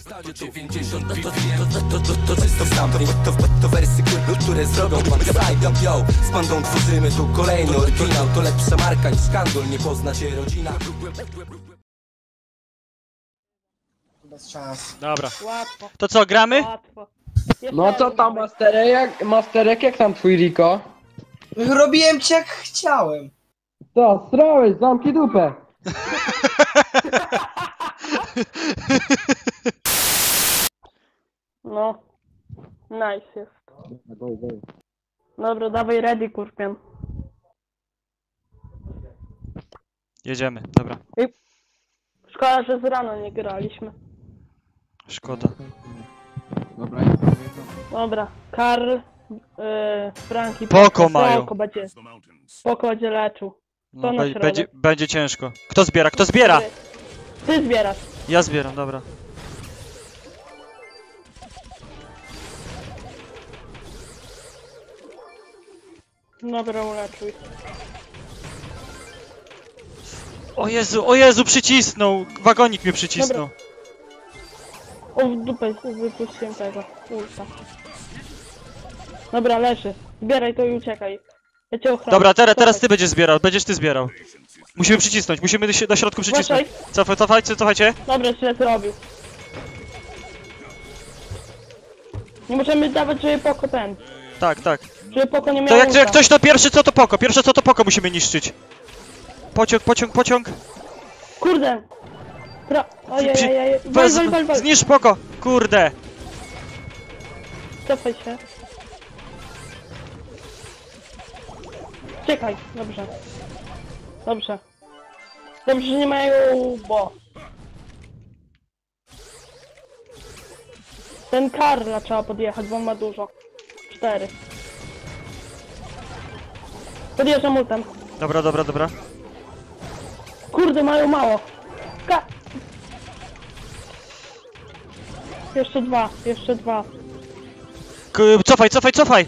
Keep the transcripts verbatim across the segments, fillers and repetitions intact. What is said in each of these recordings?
Stadzie dziewięćdziesiąt to, to, to, to, to, to czysto sampling, to, to, to wersy, które zrobią pan Side Yo. Z bandą tworzymy tu kolejny oryginał. To lepsza marka niż handel, nie pozna cię rodzina. Bez czasu. Dobra. Łatwo, To co, gramy? łatwo. Jeszcze No co raz tam, dawaj. Masterek? Masterek, jak tam twój Riko? Robiłem ci jak chciałem. Co, strałeś, zamknij dupę. No. Nice jest. Dobra, dawaj ready, kurpian. Jedziemy, dobra. Szkoda, że z rana nie graliśmy. Szkoda. Dobra, ja powiem. Dobra, Karl, yy, Franki, Poko mają. Poko będzie, Poko będzie leczył. No, na be, środek. będzie, będzie ciężko. Kto zbiera? Kto zbiera? Ty, ty zbierasz. Ja zbieram, dobra. Dobra, uleczył. O Jezu, o Jezu, przycisnął! Wagonik mnie przycisnął. O, w dupę wypuściłem tego, ulta. Dobra, leży. Zbieraj to i uciekaj. Ja cię ochronię. Dobra, teraz, teraz ty Cofaj. będziesz zbierał, będziesz ty zbierał. Musimy przycisnąć, musimy się do środku przycisnąć. Cofaj, cofajcie, cofajcie. Dobra, źle zrobił. Nie możemy dawać, żeby Poko ten. Tak, tak. Żeby Poko nie miał To jak, ulta. jak ktoś to pierwszy, co to poko? Pierwsze co to poko musimy niszczyć. Pociąg, pociąg, pociąg. Kurde! Tra... Ojej, Przy- ojej, ojej. Wal, Wez, wal, wal, wal. zniszcz poko! Kurde! Cofaj się. Czekaj, dobrze. Dobrze. Dobrze, że nie mają bo. Ten Karla trzeba podjechać, bo on ma dużo. Cztery. Podjeżdżam ultem. Dobra, dobra, dobra. Kurde, mają mało. Ka jeszcze dwa, jeszcze dwa. K cofaj, cofaj, cofaj!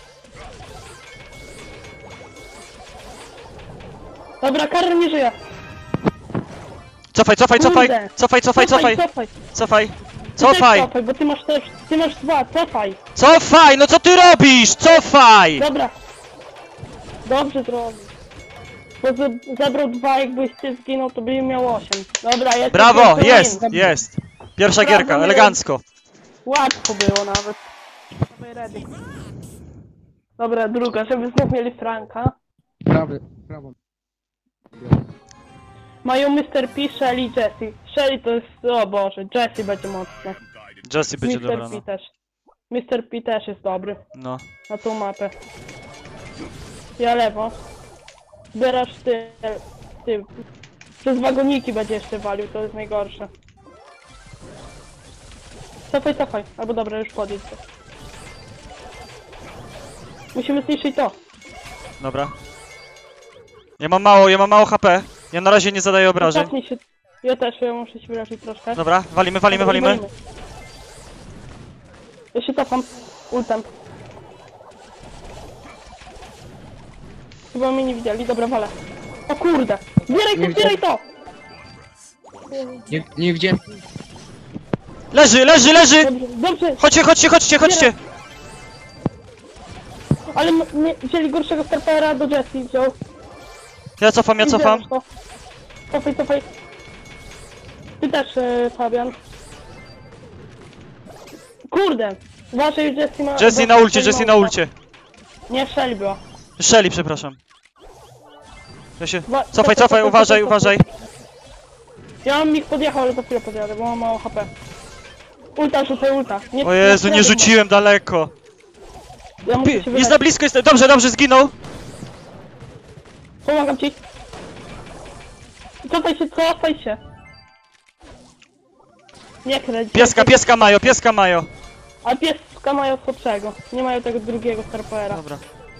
Dobra, Karl nie żyje. Cofaj, cofaj, cofaj! Kurde. Cofaj, cofaj, cofaj! Cofaj, Cofaj! Ty też Cofaj! cofaj, bo ty masz też, ty masz dwa, cofaj. Cofaj! No co ty robisz? Cofaj! Dobra. Dobrze zrobił. Bo ze zebrał dwa, jakbyś ty zginął, to by miał osiem. Dobra, jest. Brawo! jest, Jest! win. Jest! Pierwsza Brawo, gierka, my- elegancko. Łatwo było nawet. Dawaj ready. Dobra, druga, żeby znów mieli Franka. Prawy, prawo. Mają mister P, Shelly, Jessie. Shelly to jest, o Boże, Jessie będzie mocna. Jessie będzie mister dobra, P no. też. mister P też jest dobry No. na tą mapę. Ja lewo. Zbierasz ty, ty. Przez wagoniki będzie jeszcze walił, to jest najgorsze. Cofaj, cofaj. Albo dobra, już podjedź to. Musimy zniszczyć to. Dobra. Ja mam mało, ja mam mało H P. Ja na razie nie zadaję obrażeń. Cofnij się. Ja też, ja muszę się wyrazić troszkę. Dobra, walimy, walimy, Dobra, walimy. Ja się cofam. Ultem. Chyba mnie nie widzieli, dobra, walę. O kurde! Zbieraj to, Nie zbieraj to! Nie, nie widziałem. Leży, leży, leży! Dobrze, dobrze, Chodźcie, chodźcie, chodźcie, chodźcie! ale m- nie, wzięli gorszego startera do Jessie, wziął. Ja cofam, ja I cofam. zbierasz to. Cofaj, cofaj. Ty też, e, Fabian. Kurde! Uważaj, Jessie ma... Jessie na ulcie, Jessie na ulcie. Nie, Shelly była. Shelly, przepraszam. Ja się... Wa- Cofaj, cofaj, uważaj, uważaj. Ja mam ich podjechał, ale za chwilę podjadę, bo mam mało H P. Ulta, rzucaj ulta. Nie, O Jezu, nie środek rzuciłem daleko. ma. Ja muszę się Jest na wyleczyć. blisko, jest... Dobrze, dobrze, zginął. Pomagam ci. Cofaj się, cofaj się. Nie kręć. Pieska, pieska mają, pieska mają. A pieska mają słabszego. Nie mają tego drugiego starpera. Dobra.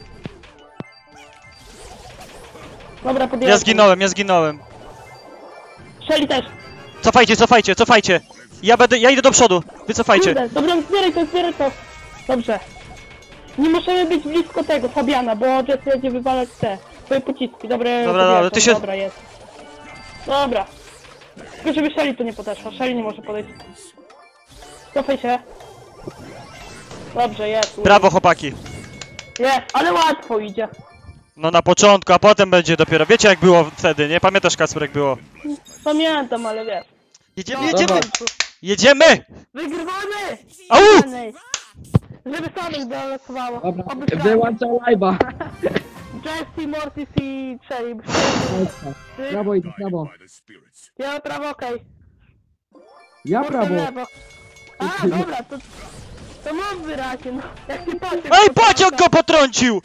Dobra, podjadę. Ja zginąłem, ja zginąłem. Shelly też. Cofajcie, cofajcie, cofajcie. Ja będę, ja idę do przodu. Wycofajcie. Kurde, dobra, zbieraj to, zbieraj to. Dobrze. Nie możemy być blisko tego, Fabiana, bo Jess będzie wywalać te twoje pociski. Dobre, Dobra, dobra, ty się- Dobra, jest. Dobra. Tylko żeby Shelly tu nie podeszła, Shelly nie może podejść. Cofaj się. Dobrze, jest. Brawo, chłopaki. Jest, ale łatwo idzie. No na początku, a potem będzie dopiero. Wiecie jak było wtedy, nie? Pamiętasz, Kacper, jak było? Pamiętam, ale wiesz. Jedziemy, No, jedziemy! Dawaj. Jedziemy! Wygrywamy! Au! Wygrywamy! Żeby samych dolecowało. Dobra, Oby wyłączaj live'a. Jesse, Mortis i Cherry. Prawo idę, prawo. Ja prawo, okej. Ja Mortis prawo. lewo. A, dobra, to... To mam wyraźnie, no. Jak nie patrzę... Ej, pociąg go potrącił!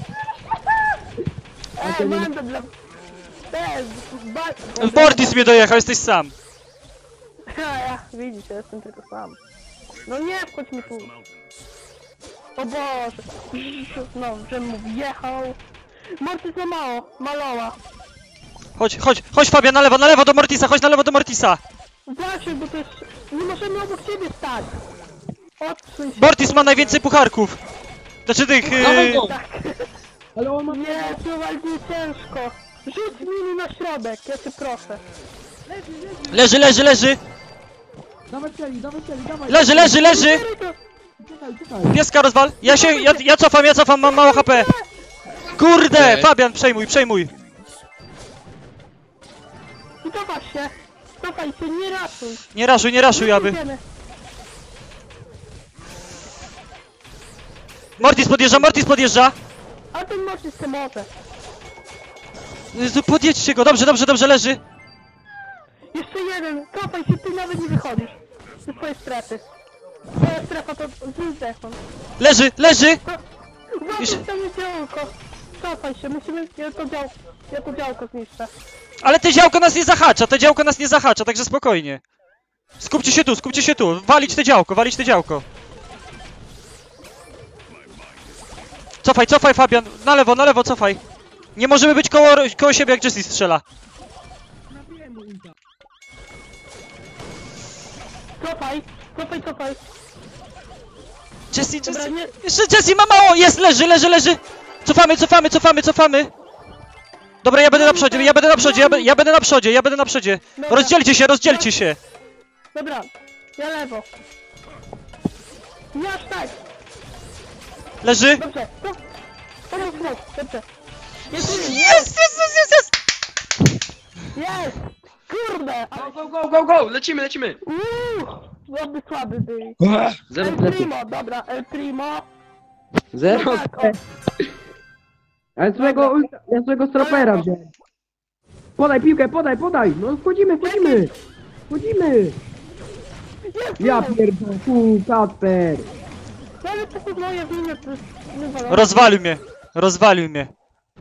Ej, mam to dla... Ej, ba... Mortis mnie dojechał, jesteś sam. Ja, ja, widzicie, jestem tylko sam. No nie, wchodź mi tu. O Boże. No, że mu wjechał. Mortis ma mało, maloła. Chodź, chodź, chodź Fabian, na lewo, na lewo do Mortisa, chodź na lewo do Mortisa. Właśnie, bo to jest... Nie możemy obok siebie stać. Odsuń się. Mortis ma najwięcej pucharków. Znaczy tych... Dawaj Yy... go. Tak. Ale on ma... Nie, to walczy ciężko. Rzuć mi na środek, ja cię proszę. Leży, leży, leży! Dawaj strzeli, dawaj strzeli, dawaj. Leży, leży, leży! Czekaj, czekaj. Pieska rozwal! Ja się, ja, ja cofam, ja cofam, mam mało H P! Kurde! Fabian, przejmuj, przejmuj! I cofaj się. Cofaj się, nie ratuj. Nie raszuj, nie raszuj, aby. Idziemy. Mortis podjeżdża, Mortis podjeżdża! A ten Mortis te może. Jezu, podjedźcie go, dobrze, dobrze, dobrze, leży! Jeszcze jeden, cofaj się, ty nawet nie wychodzisz. Ze swojej strefy. Twoja strefa to z zdechą. Leży, leży! Uważaj, Jeszcze- to nie działko. Cofaj się, musimy, ja to dział, ja to działko zniszczę. Ale te działko nas nie zahacza, te działko nas nie zahacza, także spokojnie. Skupcie się tu, skupcie się tu, walić te działko, walić te działko. Cofaj, cofaj Fabian, na lewo, na lewo, cofaj. Nie możemy być koło, koło siebie jak Jesse strzela. Cofaj, cofaj, cofaj. Jesse, Dobra, Jesse, nie, jeszcze Jesse ma mało, jest, leży, leży, leży. Cofamy, cofamy, cofamy, cofamy. Dobra, ja będę na przodzie, ja będę na przodzie, ja, be, ja będę na przodzie, ja będę na przodzie. Dobra. Rozdzielcie się, rozdzielcie się. dobra, ja lewo. Nie aż tak, Leży. dobrze, to, pomóż mu, dobrze. Jest, jest, Jest, jest, jest, jest, jest. jest, kurde, ale... Go, go, go, go, lecimy, lecimy. Uuu, oby słaby byli. Zero El plecy. Primo, dobra, El Primo. Zero Tak, o. plecy. Ja złego, ja złego stropera wziąłem. Podaj piłkę, podaj, podaj. No wchodzimy, wchodzimy. Wchodzimy. Jest, Ja jest. pierdolę, fu, Kacper. No ale to jest moje winy, to jest wywalone. Rozwalił mnie, rozwalił mnie.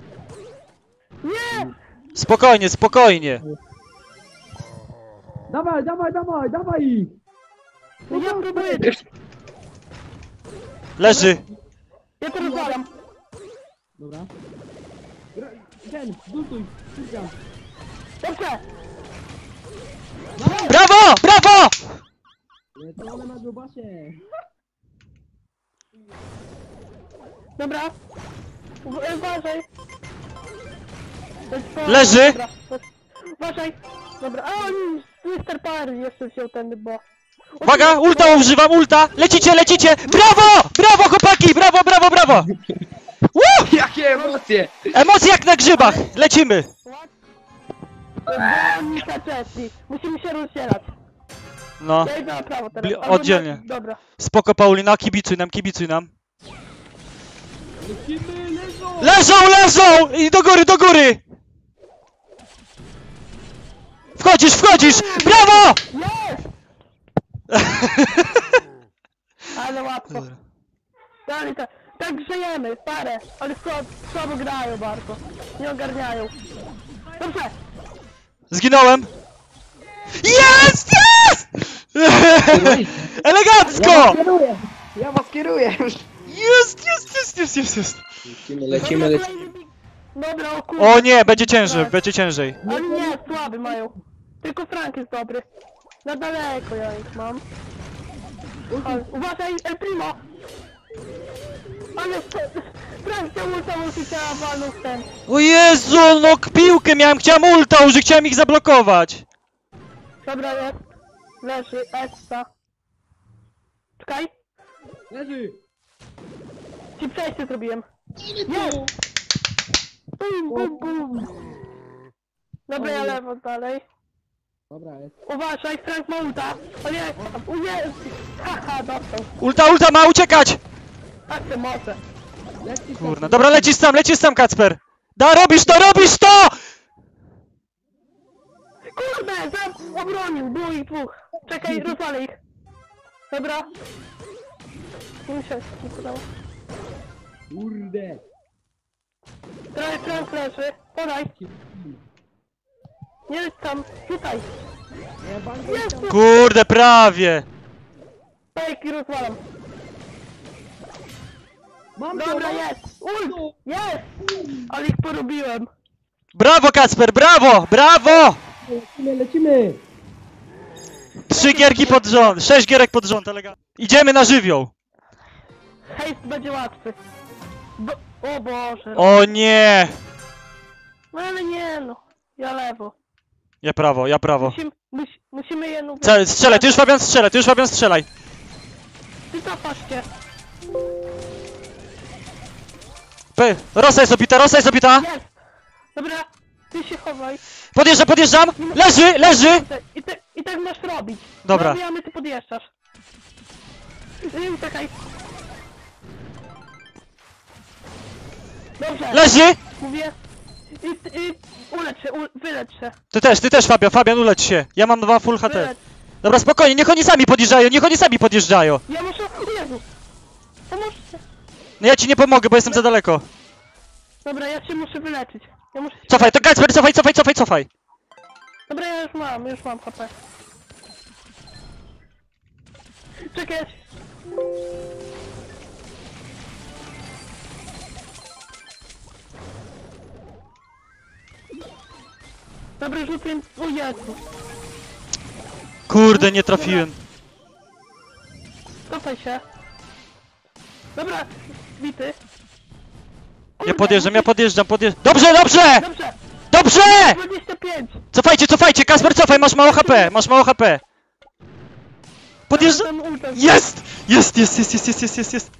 Nie! Spokojnie, spokojnie. Dawaj, dawaj, dawaj, dawaj ich. No ja próbuję, Leży. ja to rozwalam. Dobra. Ten, zultuj, ścigam. Dobrze, Brawo, brawo! Lecone na grubasie. dobra. Uwa- Uważaj. To jest po- Leży. Dobra. Uważaj. Dobra, a on mister Power jeszcze wziął ten, bo... Uwaga, ulta używam, ulta! Lecicie, lecicie! Brawo! Brawo chłopaki! Brawo, brawo, brawo! Woo! Jakie emocje. Emocje jak na grzybach! Lecimy! Bonika Jessie. Musimy się rozdzielać. No, Ja idę na prawo teraz. Bli- Albo oddzielnie. na- Dobra. spoko Paulina, kibicuj nam, kibicuj nam. Lecimy, leżą. Leżą, leżą! I do góry, do góry! Wchodzisz, wchodzisz! Brawo! Jest! Ale łatwo. Dalej, tak, tak grzejemy, parę, ale słabo, słabo grają bardzo. Nie ogarniają. Dobrze, Zginąłem! Jest! Jest! Elegancko! kieruję. Ja was kieruję. Jest, jest, jest, jest, jest, jest. Lecimy, lecimy, lecimy. Dobra, o kurde. O nie, będzie ciężej, będzie ciężej. Ale nie, słaby mają. Tylko Frank jest dobry. Na daleko ja ich mam. Ale, uważaj, El Primo! Ale Frank chciał ulta, musi chciała walnąć ten. O Jezu, no k- piłkę miałem, chciałem ulta użyć, chciałem ich zablokować. Dobra, jest. Leży, Essa. Czekaj. Leży! Ci przejście zrobiłem. Nie! Bum, bum, bum. Dobra, ja lewo dalej. Dobra, jest. Uważaj, Frank ma ulta. O nie, o nie. Haha, dostał. Ulta, ulta, ma uciekać! Tak te moce. Leci Kurna, dobra, lecisz tam, lecisz tam, Kacper! Da, robisz to, robisz to! Kurde, za obronił, było ich dwóch. Czekaj, rozwalę ich. Dobra. Nie mi się nie podało. Kurde! Trochę Frank leży. Podaj. Nie leć tam, tutaj. Ja bankę Jest! Kurde, prawie! Tak i rozwalam. Mam to! Dobra, jest! Ult! Jest! Ale ich porobiłem. Brawo, Kacper, brawo, brawo! Lecimy, lecimy! Trzy gierki pod rząd, sześć gierek pod rząd, elegancko. Idziemy na żywioł. Hejst będzie łatwy. Bo... O Boże. O nie! No ale nie no. Ja lewo. Ja prawo, ja prawo. Musimy, mus, musimy je nubić. Ca- Strzelaj, ty już Fabian strzelaj, ty już Fabian strzelaj. Ty cofasz się. P- Rosa jest obita, Rosa jest obita! Jest! Dobra, ty się chowaj. Podjeżdżam, podjeżdżam! Leży, leży! I, te, I tak masz robić. Dobra. Zabijamy, ty podjeżdżasz. Yy, czekaj. Dobrze. Leży! Mówię. I, i ulecz się, u, wylecz się. Ty też, ty też, Fabian, Fabian, uleć się. Ja mam dwa full H T. Wylecz. Dobra, spokojnie, niech oni sami podjeżdżają, niech oni sami podjeżdżają. Ja muszę... Jezu. Pomóżcie. No ja ci nie pomogę, bo jestem za daleko. Dobra, ja się muszę wyleczyć. Ja muszę się... Cofaj, to Kacper, cofaj, cofaj, cofaj, cofaj. Dobra, ja już mam, już mam H P. Czekaj. Dobra, rzucę im... O Jezu. Kurde, nie trafiłem. Cofaj się. Dobra, bity. Ja Kurde, podjeżdżam, ja musisz- podjeżdżam, podjeżdżam. Dobrze, dobrze! Dobrze! Dobrze! dwadzieścia pięć! Cofajcie, cofajcie, Kasper, cofaj, masz mało H P, masz mało H P. Podjeżdżam. Tam ultem. Jest! Jest, jest, jest, jest, jest, jest, jest, jest.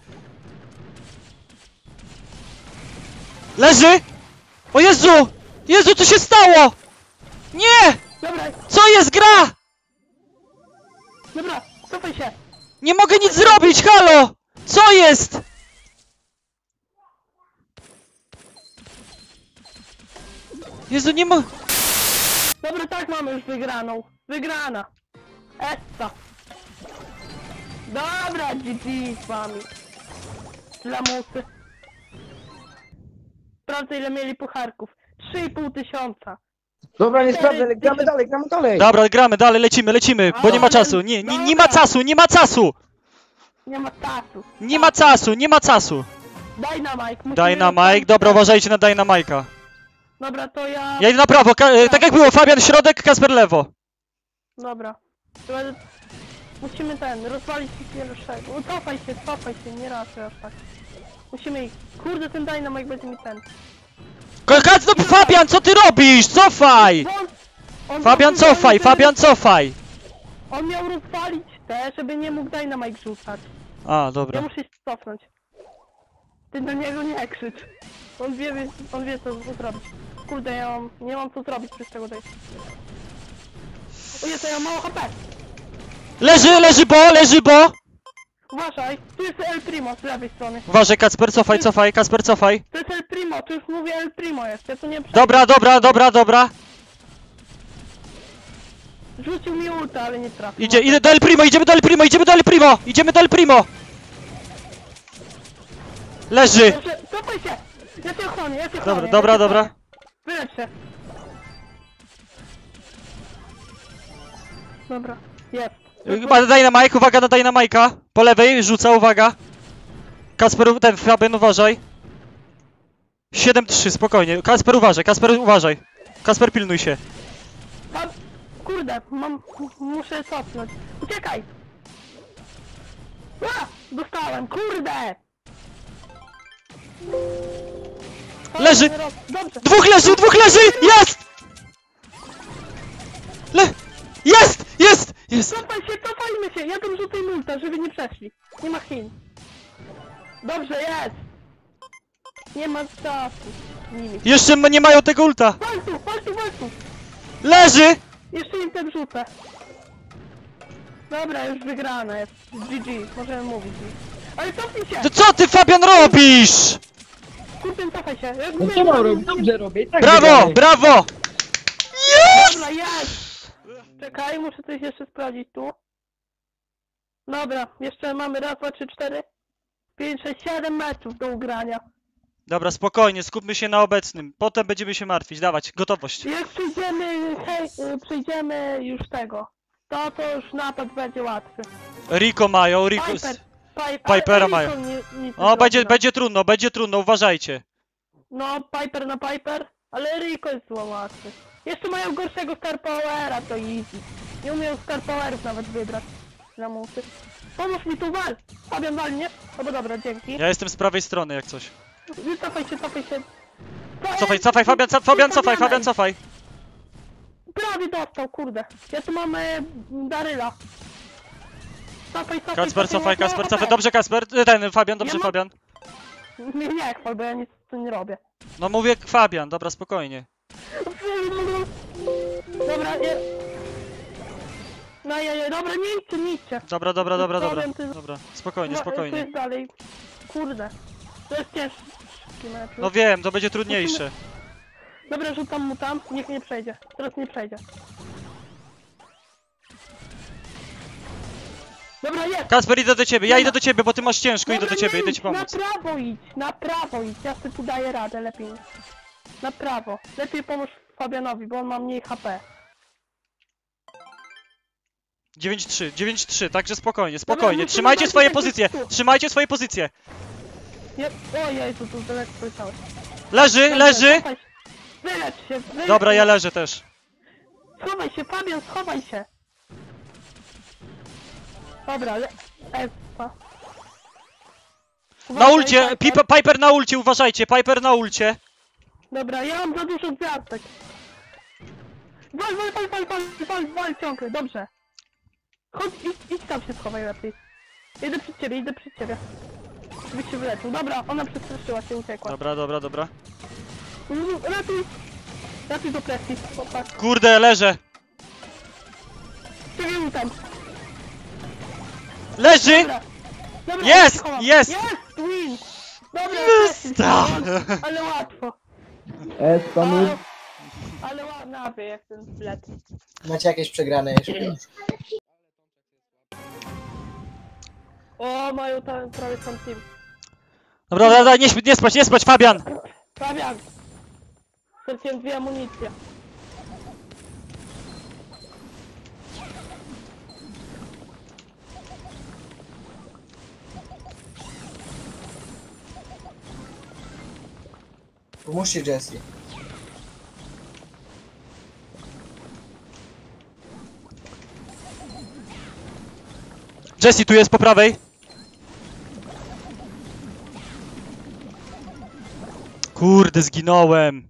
Leży! O Jezu! Jezu, co się stało? Nie! Dobra, Co jest, gra? dobra, cofaj się! Nie mogę nic zrobić, halo! Co jest? Jezu, nie ma... Dobra, tak mamy już wygraną. Wygrana. Essa. Dobra, G G z wami. Lamusy. Sprawdzę ile mieli pucharków. trzy i pół tysiąca. Dobra, nie sprawdzę, ale gramy dalej, gramy dalej. Dobra, gramy dalej, lecimy, lecimy, bo nie ma czasu. Nie, nie, nie ma czasu, nie ma czasu! Nie ma czasu. Nie ma czasu, nie ma czasu! Dynamite. musimy Dynamite, rozwalić dobra, ten- uważajcie na Dynamite'a. Dobra, to ja... Ja idę na prawo, ka e, tak jak było, Fabian środek, Kasper lewo. Dobra. To będę- Musimy ten, rozwalić ich pierwszego. O, cofaj się, cofaj się, nie raczej aż tak. Musimy ich... Kurde, ten Dynamite będzie mi ten. Kac, no Fabian, co ty robisz? Cofaj! On, on Fabian, miał cofaj, rozwalić- Fabian, cofaj! On miał rozwalić te, żeby nie mógł Dynamite rzucać. A, Ja dobra. muszę się cofnąć. Ty do niego nie krzycz. On wie, wie- on wie co zrobić. Kurde, ja mam, nie mam co zrobić przez tego tej. O Jezu, ja mam mało H P. Leży, leży bo, leży bo! Uważaj, tu jest El Primo z lewej strony. Uważaj, Kacper, cofaj, cofaj, Kasper, cofaj. To jest El Primo, tu już mówię El Primo jest, ja tu nie przejdę. Dobra, dobra, dobra, dobra. Rzucił mi ulta, ale nie trafił. Idzie, idę do El Primo, idziemy do El Primo, idziemy do El Primo! Idziemy do El Primo! Leży! Dobrze, cofaj się! Ja cię ochronię, ja cię Dobra, ochronię. dobra, ja cię dobra. ochronię. Wylecz się. Dobra, jest. Chyba Dynamite, uwaga na Dynamite'a. Po lewej, rzuca, uwaga. Kasper, ten Fabian, uważaj. siedem trzy, spokojnie. Kasper, uważaj, Kasper, uważaj. Kasper, pilnuj się. Tam, kurde, mam, muszę cofnąć. Uciekaj! A, dostałem, kurde! Leży! Dobrze. Dwóch leży, dwóch leży! Jest! Le... Jest! Jest! Jest! Jest! Cofaj się, cofajmy się! Ja tam rzucę multa, żeby nie przeszli. Nie ma Chin. Dobrze, jest! Nie ma czasu. Nimi. Jeszcze m- nie mają tego ulta! Wal tu, wal tu, wal tu! Leży! Jeszcze im ten rzucę. Dobra, już wygrane jest. G G, możemy mówić. Ale cofnij się! To co ty, Fabian, robisz? Kurczę, cofaj się. Ja No co mam robić? Dobrze robię. I tak Brawo, wygramy. brawo! Dobra, jest! Czekaj, muszę coś jeszcze sprawdzić tu. Dobra, jeszcze mamy raz, dwa, trzy, cztery, pięć, sześć, siedem meczów do ugrania. Dobra, spokojnie, skupmy się na obecnym. Potem będziemy się martwić, dawać, gotowość. Jak przejdziemy, hej, y, przejdziemy już tego, to to już napad będzie łatwy. Rico mają, Rico... Piper, Piper, Pipera ale mają. Rico nie- nic nie O, będzie, zrobi, no. będzie trudno, będzie trudno, uważajcie. No, Piper na Piper, ale Rico jest zło łatwy. Jeszcze mają gorszego Star Powera, to easy. Nie umieją Star Powerów nawet wybrać na musy. Pomóż mi tu, wal! Fabian, wal mnie? No bo dobra, dzięki. Ja jestem z prawej strony, jak coś. Cofaj się, cofaj się. Cofaj, cofaj, Fabian, co- Fabian, cofaj, Fabian, cofaj. Prawie dostał, kurde. Ja tu mam e, Daryla. Cofaj, cofaj, Kacper, cofaj, no, Kacper, no, cofaj. okej. Dobrze, Kacper, ten, Fabian, dobrze, Ja mam- Fabian. Nie, nie chwal, bo ja nic tu nie robię. No mówię Fabian, dobra, spokojnie. Dobra, nie. No, nie, nie, dobra, nie idźcie, nie idźcie. Dobra, dobra, dobra, dobra. Powiem, ty- Dobra, spokojnie, No, to spokojnie. jest dalej. Kurde. To jest ciężki mecz. No wiem, to będzie trudniejsze. Dobra, rzucam mu tam, niech nie przejdzie. Teraz nie przejdzie. Dobra, jest! Kacper, idę do ciebie, ja Nie idę ma. do ciebie, bo ty masz ciężko, idę Dobra, do ciebie, nie idę idź, ci pomóc. Na prawo idź, na prawo idź, ja sobie tu daję radę, lepiej. Na prawo. Lepiej pomóż Fabianowi, bo on ma mniej H P. dziewięć trzy, dziewięć trzy, także spokojnie, spokojnie. musimy Trzymajcie walczyć swoje jak pozycje, tu. trzymajcie swoje pozycje. Nie, o Jezu, tu daleko poleciałeś. Leży, Dobra, leży. schowaj się. Wylecz się, wylecz Dobra, się. ja leżę też. Schowaj się, Fabian, schowaj się. Dobra, le... Ewa. Na Uważaj, ulcie, Piper. Piper, Piper na ulcie, uważajcie, Piper na ulcie. Dobra, ja mam za dużo gwiazdek. Wal, wal, wal, wal, wal, wal, wal ciągle, dobrze. Chodź, idź, idź tam się schowaj lepiej. Idę przed ciebie, idę przed ciebie. Żebyś się wyleczył. Dobra, ona przestraszyła się, uciekła. Dobra, dobra, dobra. Mm, Ratuj! Ratuj do presji, chłopak. Kurde, leżę. Przebił tam. Leży! Dobra. Dobra, Jest, ja się chowam. jest! Jest, win! Dobra, Jest, presji, tak. ale łatwo. Es, panu. Ale, ale ładna jak ten flet. Macie jakieś przegrane jeszcze? O, mają tam prawie sam team. Dobra, dobra, nie, śp- nie spać, nie spać, Fabian! Fabian! Straciłem dwie amunicje. Pomóżcie Jessie. Jesse tu jest po prawej. Kurde, zginąłem.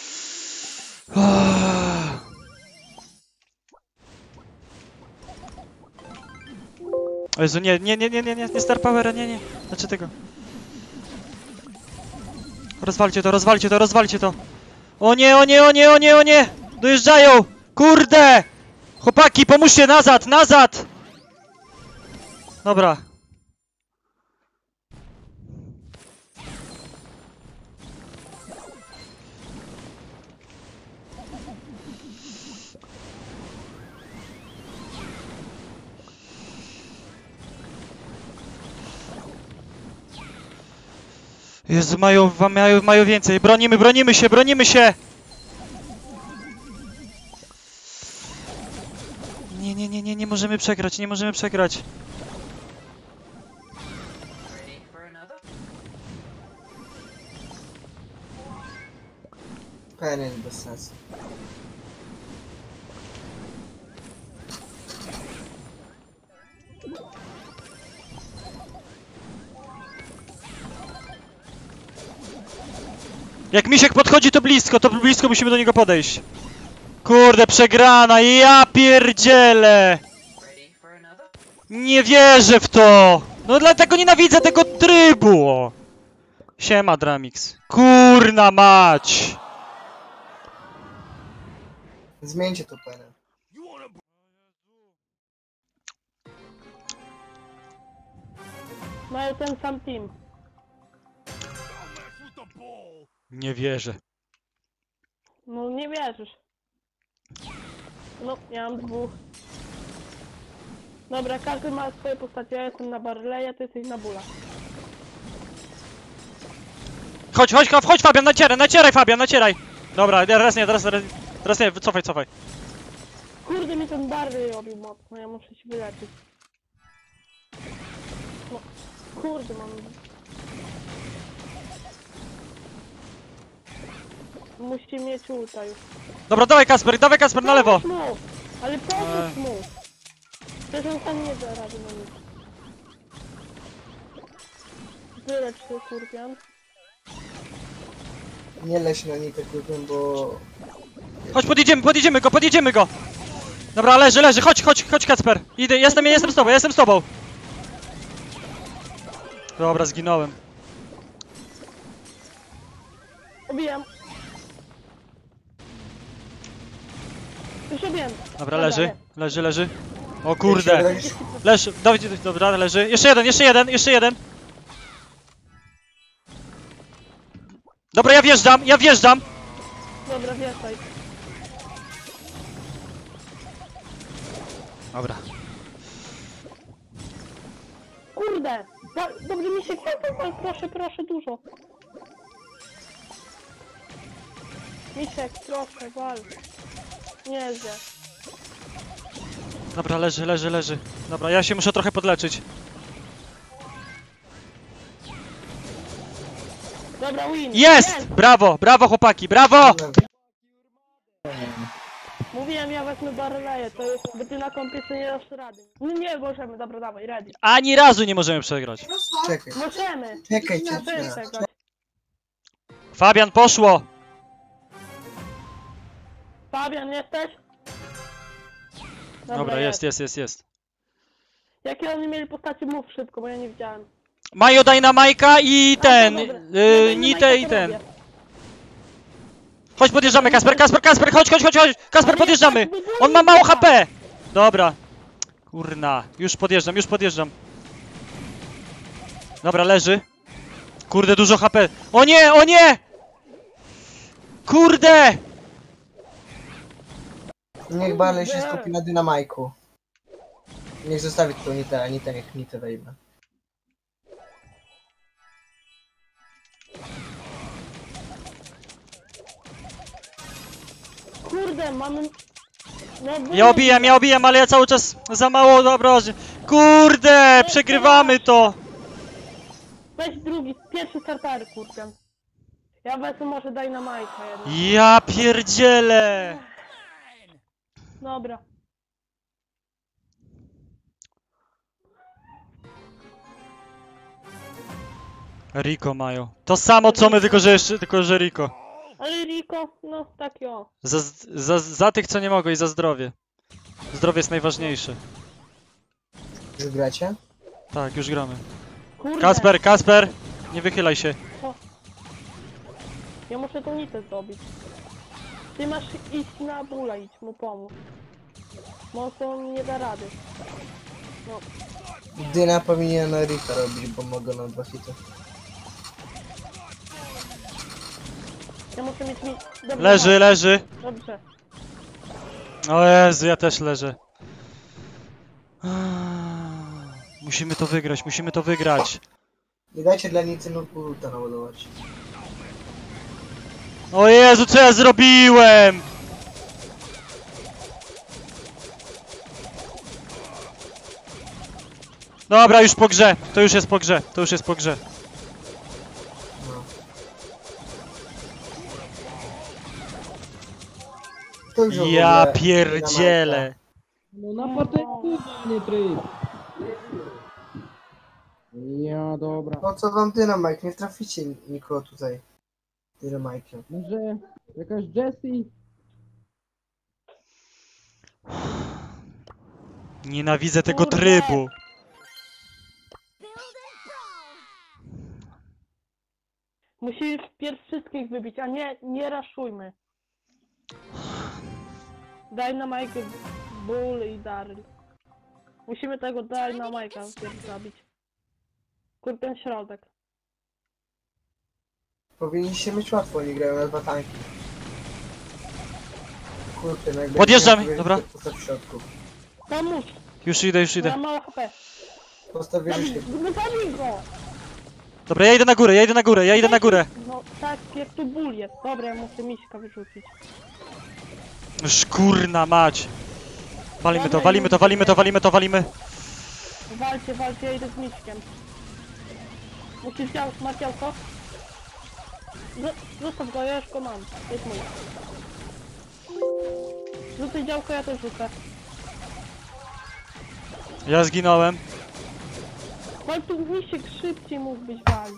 O Jezu, nie, nie, nie, nie, nie, nie, nie Star Powera, nie, nie. Znaczy tego. Rozwalcie to, rozwalcie to, rozwalcie to. O nie, o nie, o nie, o nie, o nie! Dojeżdżają! Kurde! Chłopaki, pomóżcie, nazad, nazad! Dobra. Jezu, mają, wa- mają, mają więcej. Bronimy, bronimy się, bronimy się! Nie, nie, nie, nie, nie możemy przegrać, nie możemy przegrać. P N jest bez sensu. Jak Misiek podchodzi, to blisko, to blisko musimy do niego podejść. Kurde, przegrana, ja pierdzielę! Nie wierzę w to! No dlatego nienawidzę tego trybu! Siema, Dramix. Kurna mać! Zmieńcie to penę. Mają ten sam team. Nie wierzę. No nie wierzysz. No, ja mam dwóch. Dobra, każdy ma swoje postacie. Ja jestem na Barleya, ty jesteś na Bula. Chodź, chodź, chodź, Fabian, nacieraj, nacieraj, Fabian, nacieraj! Dobra, teraz nie, teraz, teraz, teraz nie, cofaj, cofaj. Kurde, mi ten Barley robił mocno, ja muszę się wyleczyć. No, kurde, mam... Musi mieć ulta już. Dobra, dawaj Kasper, dawaj Kasper na lewo! Pomóż mu! Ale pomóż mu! Przecież on tam nie da rady na nic. Wylecz się, Skurpion. Nie leś na nitę kurwem, bo... Chodź, podjedziemy, podjedziemy go, podjedziemy go! Dobra, leży, leży, chodź, chodź, chodź Kacper. Idę, jestem, ja jestem z tobą, ja jestem z tobą. Dobra, zginąłem. Obijam. Już obijam. Dobra, leży, nie. leży, leży. O kurde. Leży, Dawid, dobra, leży. Jeszcze jeden, jeszcze jeden, jeszcze jeden. Dobra, ja wjeżdżam, ja wjeżdżam. Dobra, wieszaj. Dobra. Kurde! Ba dobrze mi się kwitał, proszę, proszę, dużo. Misiek, proszę, wal. Nie zje. Dobra, leży, leży, leży. Dobra, ja się muszę trochę podleczyć. Dobra, win. Jest! Brawo, brawo chłopaki, brawo! Mówiłem, ja wezmę Barleję, to jest, bo ty na kompiece nie dasz rady. No nie możemy, dobra, dawaj, ready. Ani razu nie możemy przegrać. Czekaj, Możemy! czekaj, Nie czekaj. możemy przegrać. Fabian, poszło! Fabian, jesteś? Dobra, jest, jest, jest, jest. Jakie oni mieli postacie, mów szybko, bo ja nie widziałem. Mają Dynamajka i ten, A, to dobra. y, Ja Nitę Dynamite'a i ten. robię. Chodź, podjeżdżamy, Kasper, Kasper, Kasper, chodź, chodź, chodź, chodź! Kasper, podjeżdżamy! On ma mało H P! Dobra. Kurna, już podjeżdżam, już podjeżdżam. Dobra, leży. Kurde, dużo H P. O nie, o nie! Kurde! Niech Barley się skupi na dynamajku. Niech zostawi tylko nitę, a nitę niech nitę wejmę. Kurde, mamy... No, Ja obijam, ja obijam, ale ja cały czas za mało dobra. Kurde, przegrywamy to! Weź drugi, pierwszy starter, kurde. Ja wezmę może Dynamite'a jedno. Ja pierdzielę! Dobra. Rico mają. To samo co my, tylko że jeszcze, tylko że Rico. Ale Rico, no tak o. Za, za, za tych co nie mogą i za zdrowie. Zdrowie jest najważniejsze. Już gracie? Tak, już gramy. Kurde. Kasper, Kasper! Nie wychylaj się. Ja muszę tą nitę zrobić. Ty masz iść na Bula, idź mu pomóc. Bo on nie da rady. No, Dyna powinien Rika robić, bo mogę na dwa hity. ja muszę mieć mi... Dobrze, Leży, leży. Dobrze. O Jezu, ja też leżę. Musimy to wygrać, musimy to wygrać. Nie dajcie dla nicy nurku ulta naładować. O Jezu, co ja zrobiłem? Dobra, już po grze. To już jest po grze. To już jest po grze. No. To już w Ja ogóle pierdzielę. No na początku, nie tryb. Ja, dobra. Po co wam dynamite? Nie traficie nikogo tutaj. Dynamite'em. Może jakaś Jessie? Nienawidzę tego Kurde. trybu. Musimy wpierw wszystkich wybić, a nie, nie raszujmy. Dynamite, Bull i Daryl. Musimy tego Dynamite'a wpierw zabić. Kurde, ten środek. Powinniście mieć łatwo, nie grają na dwa tanki. Kurde, no jakby... Podjeżdżam, jakby- dobra. Postaw w środku. Pomóż, Już idę, już ja idę. mam mało H P. Postaw wieżyczkę. No zabij go! Dobra, ja idę na górę, ja idę na górę, ja idę na górę. No tak, jak tu ból jest. Dobra, ja muszę miśka wyrzucić. Szkurna mać. Walimy to, walimy to, walimy to, walimy to, walimy. Walcie, walcie, ja idę z miśkiem. Musisz dział, masz działko? Z- Zostaw go, ja już go mam. Jest mój. Rzucaj działko, ja też rzucę. Ja zginąłem. Wal tu misiek szybciej mógł być walić.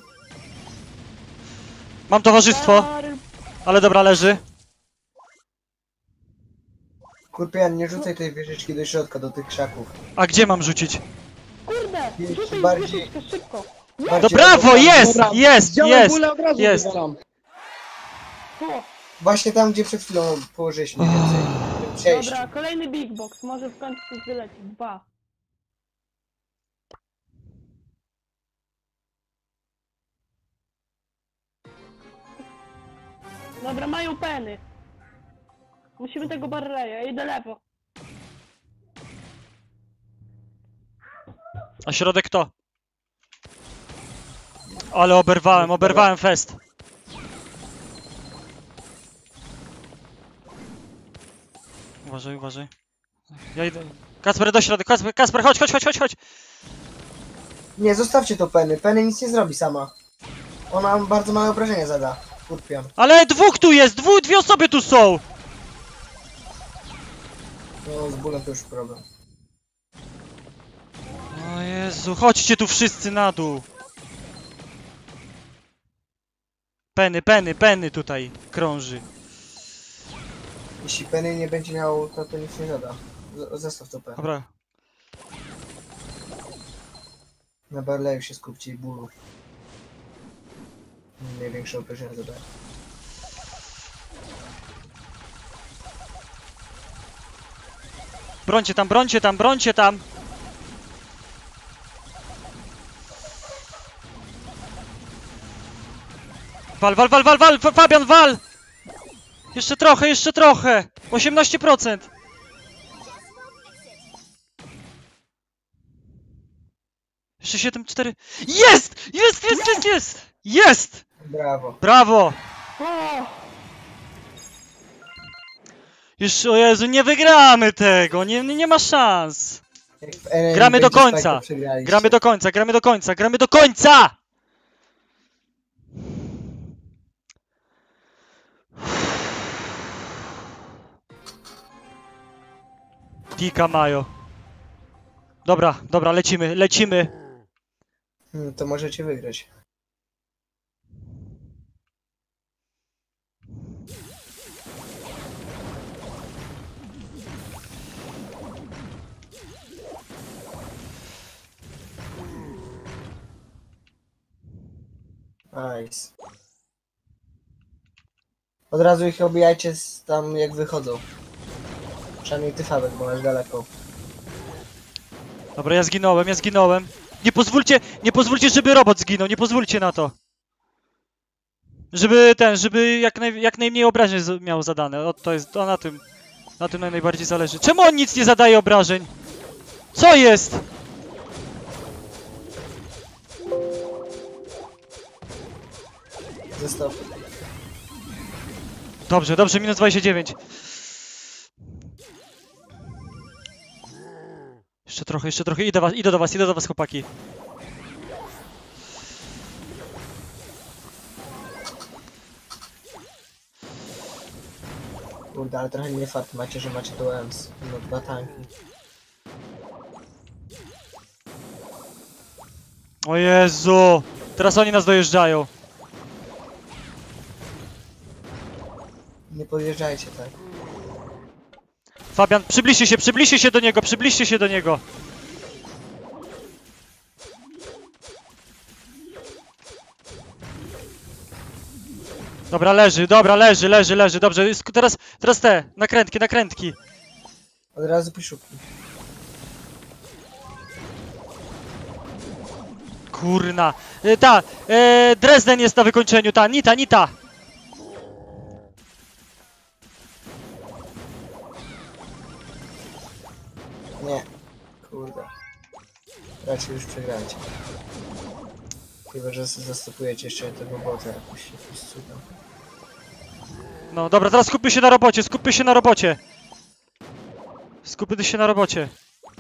Mam towarzystwo, Daryl, ale dobra, leży. Kurpian, nie rzucaj tej wieżyczki do środka, do tych krzaków. A gdzie mam rzucić? Kurde! Jest Rzucaj bardziej- wieżyczkę szybko! No Bardziej brawo, obok- jest, Dobra, jest, Wziąłem jest, bulę, od razu jest. wywalam. Tu! Właśnie tam, gdzie przed chwilą położyliśmy mniej więcej. W tym przejściu. Dobra, kolejny big box, może w końcu coś wyleci. Dwa. Dobra, mają peny. Musimy tego barreja, idę lewo. A środek to? Ale oberwałem, oberwałem fest. Uważaj, uważaj. Ja idę. Kacper, do środka, Kacper, Kacper, chodź, chodź, chodź, chodź, chodź. Nie, zostawcie to Penny. Penny nic nie zrobi sama. Ona bardzo małe obrażenia zada. Kurpian. Ale dwóch tu jest, dwu, dwie osoby tu są. No, z bólem to już problem. O Jezu, chodźcie tu wszyscy na dół. Penny, Penny, Penny tutaj krąży. Jeśli Penny nie będzie miał, to to nic nie zada. Z- Zostaw to Penny. Dobra. Na Barleyu się skupcie i bólu. Największe obrażenia zadaje. Brońcie tam, brońcie tam, brońcie tam. Wal, wal, wal, wal, wal, Fa- Fabian, wal! Jeszcze trochę, jeszcze trochę! osiemnaście procent! Jeszcze siedem, cztery... Jest! Jest, jest, jest, jest! Jest! Brawo. Brawo! O! Jeszcze, o Jezu, nie wygramy tego, nie, nie, nie ma szans. Jak w N N Gramy do będzie końca. spike, to przegraliście. Gramy do końca, gramy do końca, gramy do końca! Tika Majo. Dobra, dobra, lecimy, lecimy. Hmm, to możecie wygrać. Nice. Od razu ich obijajcie z tam jak wychodzą. Przynajmniej ty Fabek, bo masz daleko. Dobra, ja zginąłem, ja zginąłem. Nie pozwólcie, nie pozwólcie, żeby robot zginął, nie pozwólcie na to. Żeby ten, żeby jak, naj, jak najmniej obrażeń z- miał zadane. O, to jest, to na tym, na tym naj- najbardziej zależy. Czemu on nic nie zadaje obrażeń? Co jest? Zostaw. Dobrze, dobrze, minus dwadzieścia dziewięć. Jeszcze trochę, jeszcze trochę. Idę, was, idę do was, idę do was, chłopaki. Kurde, ale trochę nie fart macie, że macie tu Ems. No dwa tanki. O Jezu! Teraz oni nas dojeżdżają. Nie podjeżdżajcie tak. Fabian, przybliżcie się, przybliżcie się do niego, przybliżcie się do niego. Dobra, leży, dobra, leży, leży, leży, dobrze. sk- Teraz, teraz te, nakrętki, nakrętki. Od razu piszówki. Kurna. E, ta, e, Dresden jest na wykończeniu, ta, Nita, Nita. Nie. Kurde. Raczej już przegrajcie. Chyba, że zastopujecie jeszcze tego bota jakoś, jakoś cudem. No dobra, teraz skupmy się na robocie, skupmy się na robocie. Skupmy się na robocie.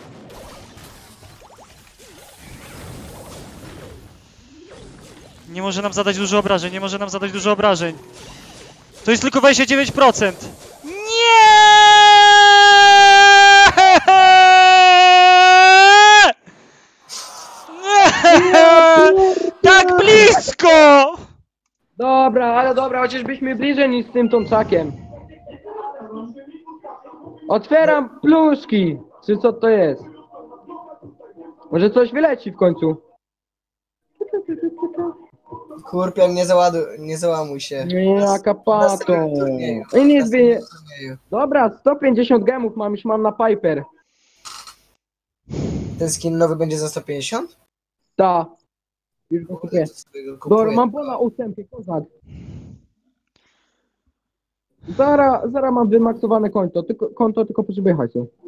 Nie może nam zadać dużo obrażeń, nie może nam zadać dużo obrażeń. To jest tylko dwadzieścia dziewięć procent. Nie! Tak blisko! Dobra, ale dobra, chociażbyśmy bliżej niż z tym Tomcakiem. Otwieram pluszki! Czy co to jest? Może coś wyleci w końcu? Kurpian, nie załaduj, nie załamuj się. Jaka pato. Następnym turnieju. I nic Następnym wie... turnieju. Dobra, sto pięćdziesiąt gemów mam, już mam na Piper. Ten skin nowy będzie za sto pięćdziesiąt? Ta. Już go kupię. To sobie go kupuję. Dobra, mam bona ustępie, kozak. Zara, zara mam wymaksowane konto, tylko, konto, tylko potrzebuję hajsu.